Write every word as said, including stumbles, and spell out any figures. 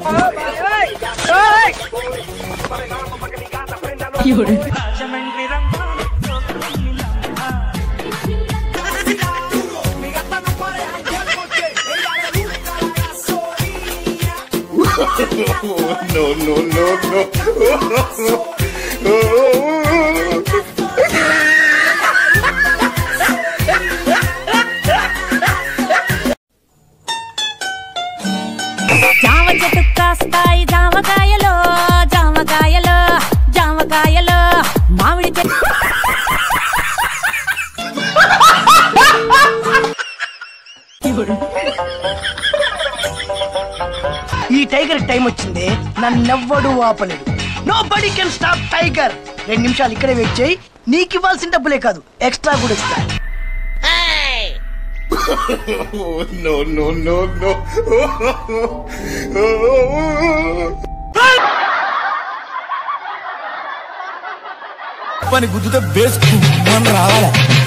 No, no, no, no. జామ చెట్టు కాస్తాయి జామకాయలో జామకాయలో జామకాయలో మామిడి చెట్టు ఈ టైగర్ టైం వచ్చింది, నన్నెవ్వడు ఆపలేడు. Nobody can stop tiger. రెండు నిమిషాలు ఇక్కడే వెయిట్ చేయి, నీకు ఇవ్వాల్సిన డబ్బులే కాదు ఎక్స్ట్రా కూడా ఇస్తా. No, no, no, no. పని గుద్దుతే బేస్ రావాలి.